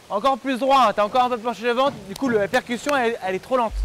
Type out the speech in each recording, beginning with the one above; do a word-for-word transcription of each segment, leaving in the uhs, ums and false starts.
Encore plus droit, hein. Tu as encore un peu penché le ventre, du coup la percussion elle, elle est trop lente.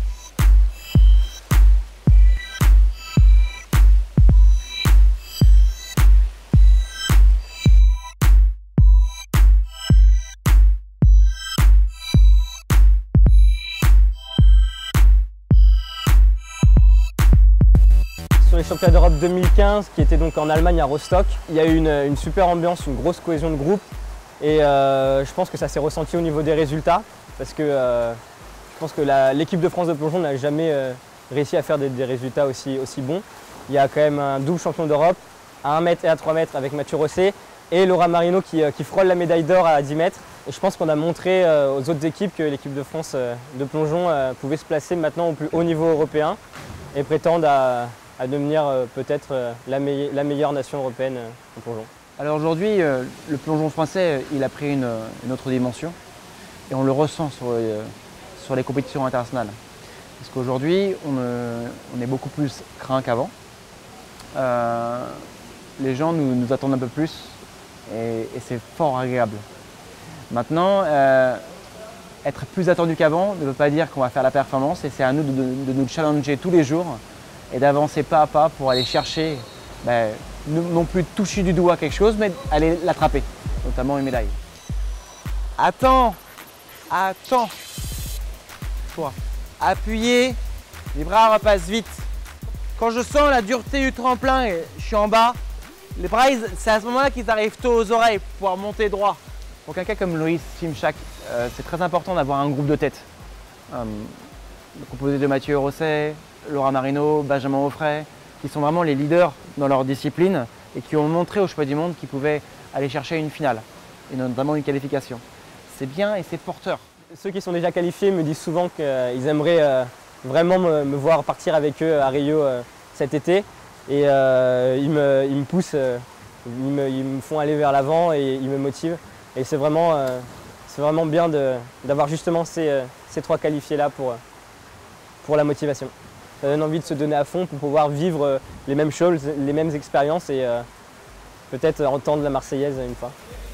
Sur les championnats d'Europe deux mille quinze, qui étaient donc en Allemagne à Rostock, il y a eu une, une super ambiance, une grosse cohésion de groupe et euh, je pense que ça s'est ressenti au niveau des résultats parce que euh, je pense que l'équipe de France de plongeon n'a jamais euh, réussi à faire des, des résultats aussi, aussi bons. Il y a quand même un double champion d'Europe à un mètre et à trois mètres avec Mathieu Rosset et Laura Marino qui, qui frôle la médaille d'or à dix mètres. Et je pense qu'on a montré euh, aux autres équipes que l'équipe de France euh, de plongeon euh, pouvait se placer maintenant au plus haut niveau européen et prétendre à à devenir euh, peut-être euh, la, me la meilleure nation européenne euh, en plongeon. Alors aujourd'hui, euh, le plongeon français, il a pris une, une autre dimension et on le ressent sur, euh, sur les compétitions internationales. Parce qu'aujourd'hui, on, euh, on est beaucoup plus craint qu'avant. Euh, les gens nous, nous attendent un peu plus et, et c'est fort agréable. Maintenant, euh, être plus attendu qu'avant ne veut pas dire qu'on va faire la performance et c'est à nous de, de, de nous challenger tous les jours et d'avancer pas à pas pour aller chercher, ben, non plus toucher du doigt quelque chose, mais aller l'attraper, notamment une médaille. Attends, attends, toi, appuyez, les bras repassent vite. Quand je sens la dureté du tremplin et je suis en bas, les bras, c'est à ce moment-là qu'ils arrivent tôt aux oreilles pour pouvoir monter droit. Pour quelqu'un comme Loïs Cimchak, euh, c'est très important d'avoir un groupe de tête, euh, composé de Mathieu Rosset, Laura Marino, Benjamin Offray, qui sont vraiment les leaders dans leur discipline et qui ont montré au championnat du monde qu'ils pouvaient aller chercher une finale, et notamment une qualification. C'est bien et c'est porteur. Ceux qui sont déjà qualifiés me disent souvent qu'ils aimeraient euh, vraiment me, me voir partir avec eux à Rio euh, cet été et euh, ils, me, ils me poussent, euh, ils, me, ils me font aller vers l'avant et ils me motivent. Et c'est vraiment, euh, c'est vraiment bien d'avoir justement ces, euh, ces trois qualifiés là pour, pour la motivation. Ça donne envie de se donner à fond pour pouvoir vivre les mêmes choses, les mêmes expériences et euh, peut-être entendre la Marseillaise une fois.